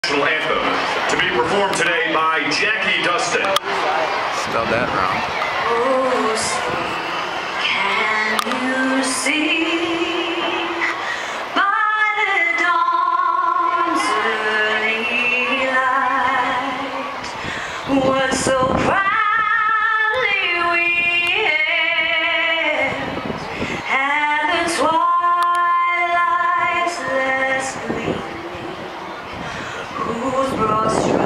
National anthem to be performed today by Jackie Dustin. Spelled that wrong. Oh, see, can you see by the dawn's early light what so proudly we hailed at the twilight's last gleaming, whose broad